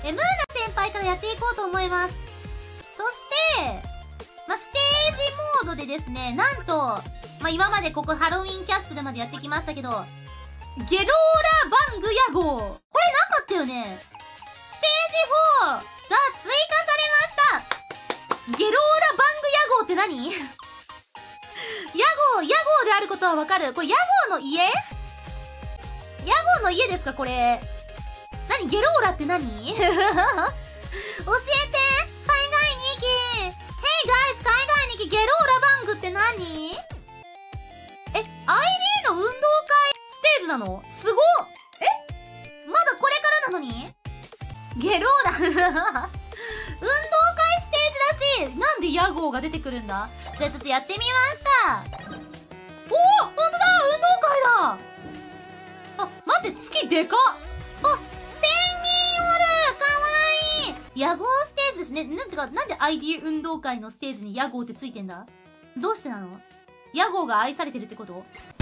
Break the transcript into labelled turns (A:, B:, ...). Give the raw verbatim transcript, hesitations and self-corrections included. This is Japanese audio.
A: え、ムーナ先輩からやっていこうと思います。そして、まあ、ステージモードでですね、なんと、まあ、今までここハロウィンキャッスルまでやってきましたけど、ゲローラバング野号。これなかったよね。ステージフォーが追加されました。ゲローラバング野号って何屋号、屋号であることはわかる。これ屋号の家？屋号の家ですかこれ。何ゲローラって何教えて海外に行き Hey guys 海外に行きゲローラバングって何え、アイディー の運動会ステージなのすごっえまだこれからなのにゲローラ運動会ステージらしい。なんで屋号が出てくるんだ。じゃあちょっとやってみますか。おおほんとだ運動会だ。あ、待って、月でかっ。あ、ペンギンおるかわいい。屋号ステージですね。なんてか、なんで アイディー 運動会のステージに屋号ってついてんだ。どうしてなの。屋号が愛されてるってこと。